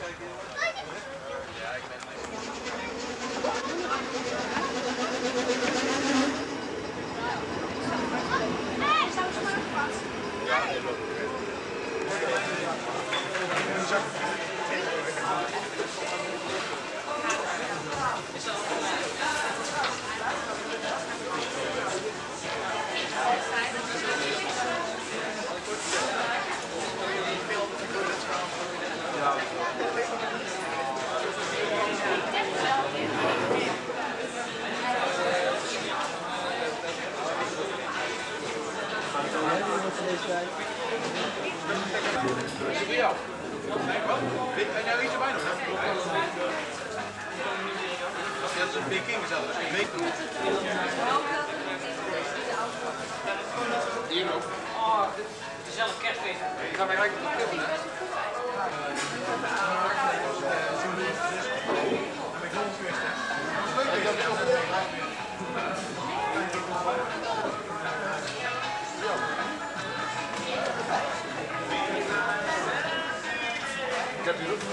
Gezellig kerstfeest. Ik ga weer uit de keuken. Ik heb hier ook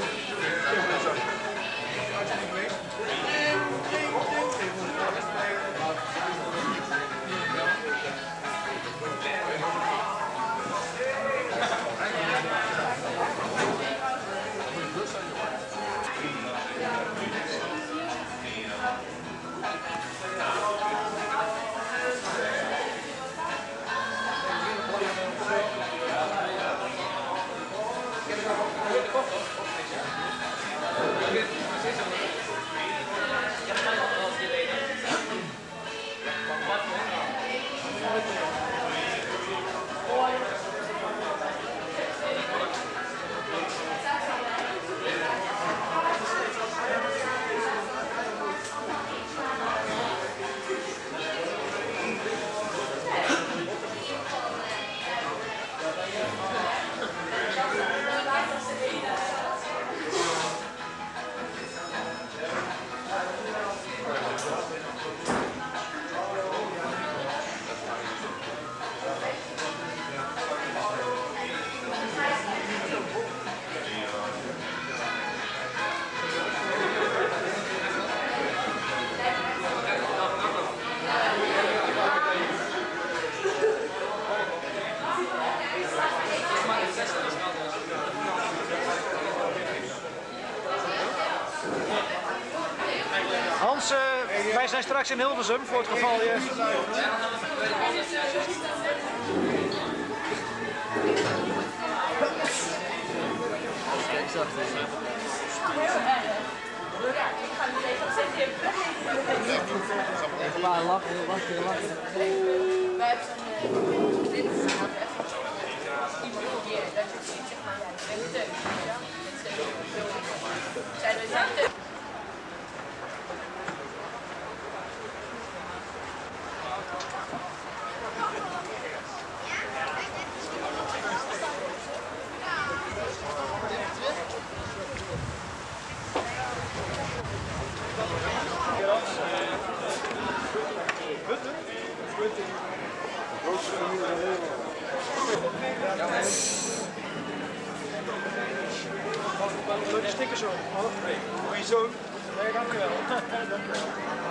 Hans, wij zijn straks in Hilversum voor het geval je... Even lachen, lachen. Wij hebben zo'n dit is dat je ziet, zeg maar, ja, je bent teun. Leuke stickers zo. Goeie zoon. Nee, dank u wel. Dank u wel.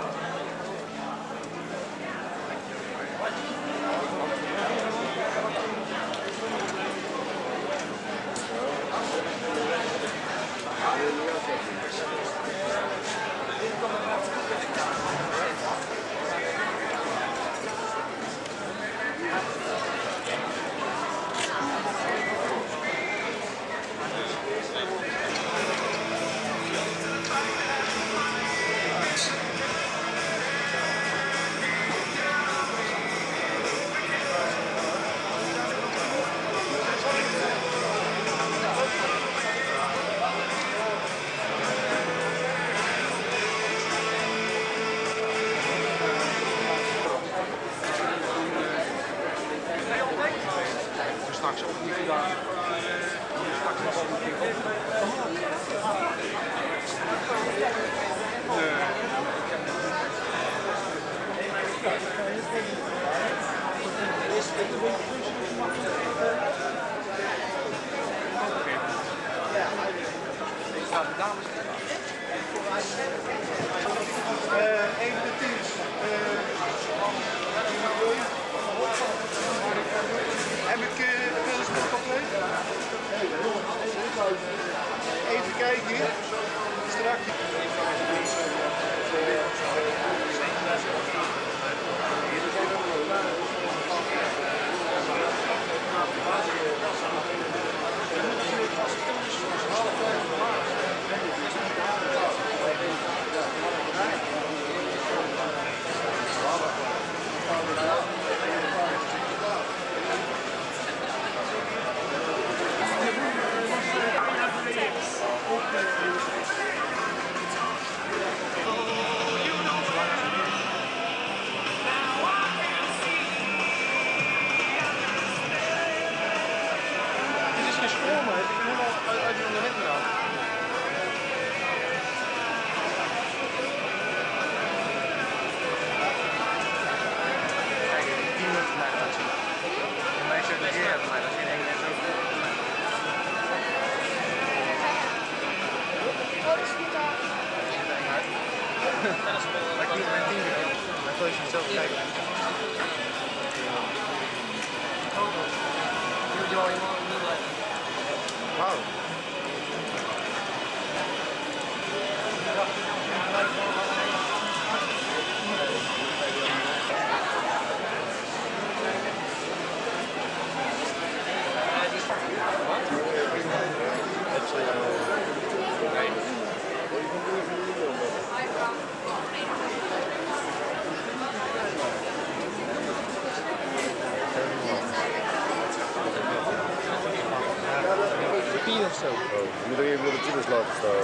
straks ook niet gedaan. Straks nog wel een keer op. Ja, voor me. Ik ben helemaal uit die moment gedaan. Kijk, 10 minuten voor mij laten zien. En mij zegt dat jij mij dat je in één keer zo. Maar ik niet mijn 10 minuten. Maar ik wil je zelf kijken. Wauw. Of zo. Oh, je moet er even de types laten staan.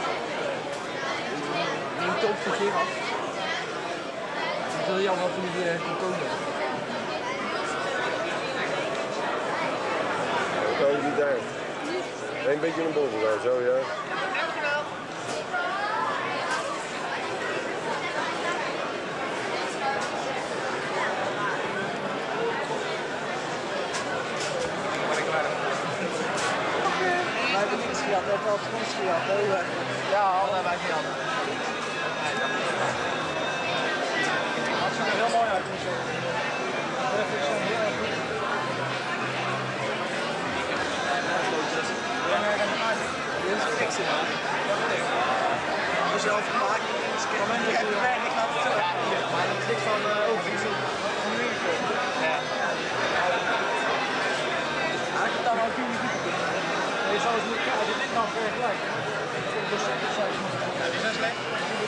Neem het op voor keer af. Het is wel jammer dat we niet weer kon komen. Dan kan je niet daar. Een beetje naar boven gaan, zo ja. Wij hebben niks gehad, we hebben al ons gehad. Ja, dat hebben wij gehad. Dat ziet er heel mooi uit. Dus, dat is heel erg goed. Dit is fix in man. Zelf gemaakt. Ik heb het werk, ik laat het zo. Maar dat is dit van overvisie. Ja. Ik heb daar ook niet goed. Je zou het niet als je dit nou vergelijkt. Ja, die zijn slecht.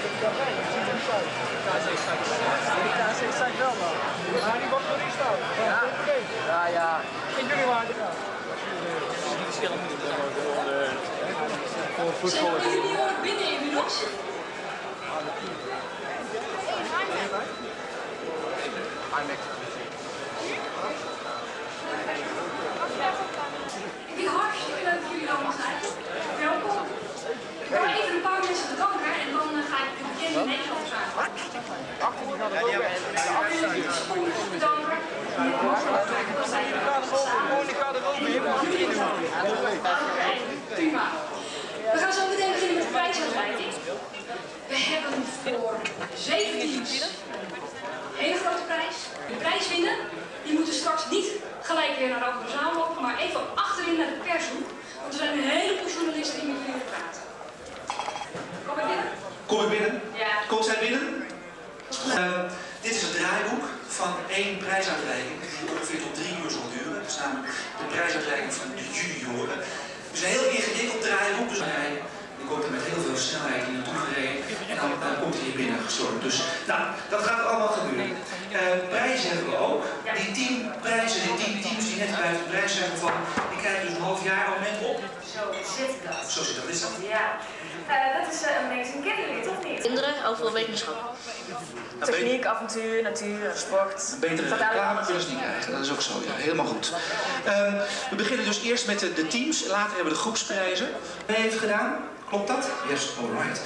Die KC zijn wel man. Maar die wordt nog niet staan. Ja, ja. In januari gaan. Zijn de junioren binnen inmiddels? Ik vind het hartstikke leuk dat jullie allemaal zijn. Welkom. Ik wil even een paar mensen bedanken en dan ga ik de bekende Nederlanders aan. Bedanken. Prima. We gaan zo meteen beginnen met de prijsuitreiking. We hebben voor 7 teams een hele grote prijs. De prijswinner die moeten straks niet gelijk weer naar de andere zaal lopen, maar even achterin naar de pershoek. Want er zijn een heleboel journalisten die met jullie willen praten. Kom ik binnen? Kom ik binnen? Ja. Komt zij binnen? Dit is het draaiboek van 1 prijsuitreiking die ongeveer tot 3 uur zal duren. Dat is namelijk de prijsuitreiking van de junioren. Dus een heel ingewikkeld draaiboek. Dus die komt er met heel veel snelheid hier naartoe gereden en dan komt hij hier binnen gestormd. Dus nou, dat gaat allemaal gebeuren. Prijzen hebben we ook. Die 10 prijzen, die 10 teams die net buiten de prijs zijn gevallen, die krijgen dus een half jaar abonnement op. Zo zit dat. Zo zit dat, is dat? Ja. Dat is Amazing Kinderen, toch niet? Kinderen, overal wetenschap. Techniek, avontuur, natuur, sport. Een betere reclame kunnen ze niet krijgen, dat is ook zo, ja, helemaal goed. We beginnen dus eerst met de teams, later hebben we de groepsprijzen. Wie heeft gedaan? Klopt dat? Yes, alright.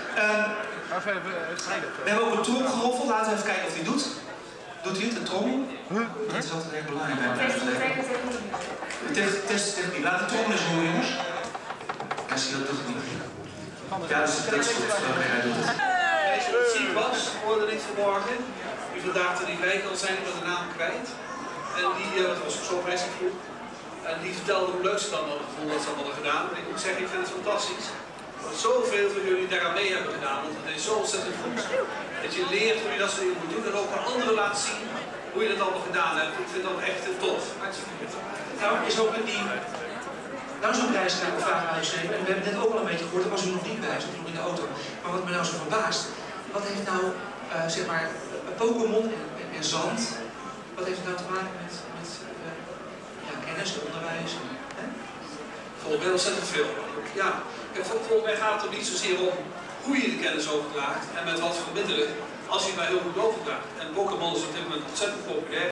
We hebben ook een tromgeroffel, laten we even kijken of hij doet. Doet hij het, een trommel? Dat is altijd erg belangrijk bij Testtechniek. Laat de trommel eens horen, jongens. Ja, zie je, dat doet het niet. Ja, dat is goed. Hij doet het. Deze ziek was, hoorde ik vanmorgen. Die vandaag er niet bij kan zijn, ik ben de naam kwijt. En die was ook zo'n presentgroep. En die vertelde hoe leuk ze dan vonden dat ze dat hadden gedaan. En ik moet zeggen, ik vind het fantastisch. Dat zoveel van jullie daaraan mee hebben gedaan, want het is zo ontzettend goed. Dat je leert hoe je dat soort dingen moet doen en ook aan anderen laat zien hoe je dat allemaal gedaan hebt. Ik vind dat echt tof. Nou, is ook die... Nou, zo'n prijs krijg ik vaak uitgeschreven. En we hebben net ook al een beetje gehoord, daar was u nog niet bij, zat u nog in de auto. Maar wat me nou zo verbaast, wat heeft nou, zeg maar, Pokémon en zand, wat heeft het nou te maken met ja, kennis, onderwijs? Hè? Volgens mij ontzettend veel. Ja, volgens mij gaat het er niet zozeer om hoe je de kennis overdraagt en met wat voor middelen, als je het maar heel goed overdraagt. En Pokémon is op dit moment ontzettend populair.